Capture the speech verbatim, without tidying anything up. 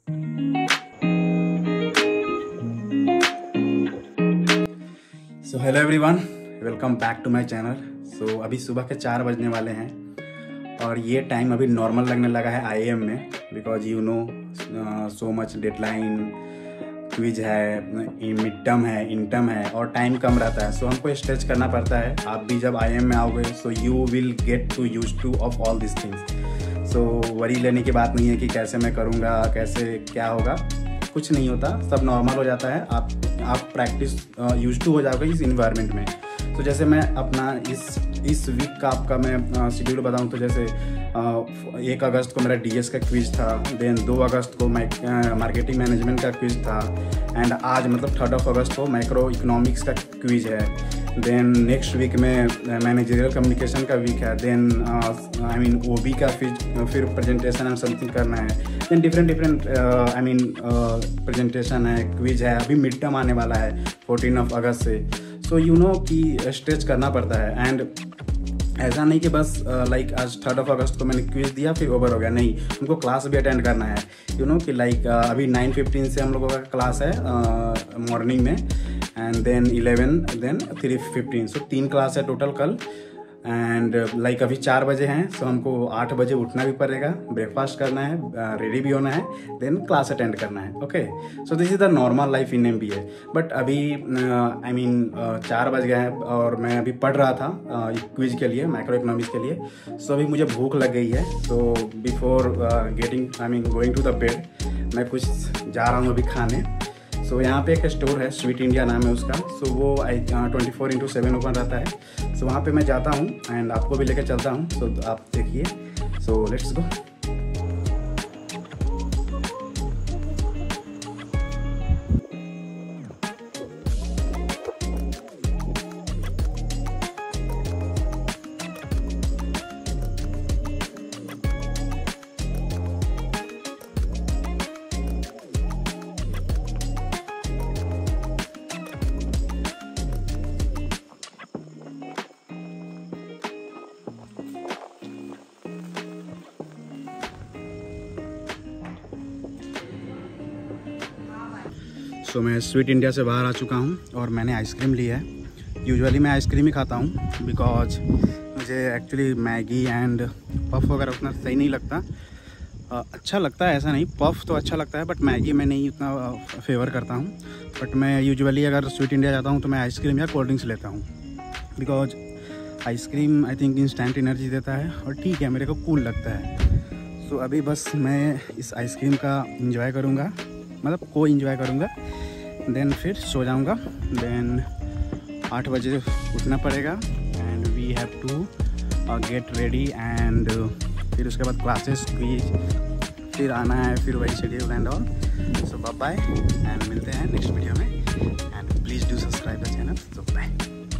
So hello everyone, welcome back to my channel. So अभी सुबह के चार बजने वाले हैं और ये टाइम अभी नॉर्मल लगने लगा है आई एम में, because you know so much deadline, quiz है, मिड टर्म है, इंटर्म है और टाइम कम रहता है। सो so, हमको स्ट्रेच करना पड़ता है। आप भी जब आई एम में आओगे so you will get to use to of all this things. So worry लेने की बात नहीं है कि कैसे मैं करूँगा, कैसे क्या होगा, कुछ नहीं होता, सब नॉर्मल हो जाता है। आप आप प्रैक्टिस यूज टू हो जाओगे इस इन्वायरमेंट में। तो जैसे मैं अपना इस इस वीक का आपका मैं शेड्यूल बताऊं तो जैसे एक अगस्त को मेरा डीएस का क्विज था, देन दो अगस्त को मार्केटिंग मैनेजमेंट का क्विज था, एंड आज मतलब थर्ड ऑफ अगस्त को माइक्रो इकोनॉमिक्स का क्विज है। देन नेक्स्ट वीक में मैनेजरियल कम्युनिकेशन का वीक है। देन आई मीन ओबी का फिर फिर प्रेजेंटेशन एंड समथिंग करना है। Then different different I mean presentation है, क्विज है। अभी मिड टर्म आने वाला है फोर्टीन ऑफ अगस्त से। सो यू नो कि स्ट्रेच करना पड़ता है। एंड ऐसा नहीं कि बस लाइक uh, like, आज थर्ड ऑफ अगस्त को मैंने क्विज दिया फिर ओवर हो गया, नहीं, हमको क्लास भी अटेंड करना है। यू नो कि लाइक like, uh, अभी नाइन फिफ्टीन से हम लोगों का क्लास है मॉर्निंग uh, में, and then eleven, then three fifteen. So तीन क्लास है टोटल कल। एंड लाइक like, अभी चार बजे हैं, सो so हमको आठ बजे उठना भी पड़ेगा, ब्रेकफास्ट करना है, रेडी uh, भी होना है, देन क्लास अटेंड करना है। Okay, so this is the normal life in MBA. But अभी I uh, mean I mean, uh, चार बज गए हैं और मैं अभी पढ़ रहा था क्विज uh, के लिए, माइक्रो इकोनॉमिक्स के लिए। सो so, अभी मुझे भूख लग गई है। So before getting I mean going to the bed, मैं कुछ जा रहा हूँ अभी खाने। सो so, यहाँ पे एक स्टोर है, स्वीट इंडिया नाम है उसका। सो so, वो I twenty four into seven open रहता है। सो so, वहाँ पे मैं जाता हूँ एंड आपको भी लेकर चलता हूँ। सो so, आप देखिए। So let's go. So so, मैं स्वीट इंडिया से बाहर आ चुका हूँ और मैंने आइसक्रीम ली है। यूजुअली मैं आइसक्रीम ही खाता हूँ, बिकॉज मुझे एक्चुअली मैगी एंड पफ वगैरह उतना सही नहीं लगता। uh, अच्छा लगता है, ऐसा नहीं, पफ तो अच्छा लगता है, बट मैगी मैं नहीं उतना फेवर करता हूँ। बट मैं यूजुअली अगर स्वीट इंडिया जाता हूँ तो मैं आइसक्रीम या कोल्ड ड्रिंक्स लेता हूँ, because ice cream I think instant energy देता है और ठीक है, मेरे को कूल लगता है। सो so, अभी बस मैं इस आइसक्रीम का इंजॉय करूँगा, मतलब को इंजॉय करूँगा, देन फिर सो जाऊँगा। देन आठ बजे उठना पड़ेगा and we have to get ready and फिर उसके बाद क्लासेस, क्विज, फिर आना है, फिर वही schedule and all. So bye bye and मिलते हैं नेक्स्ट वीडियो में, and please do subscribe the channel. So bye.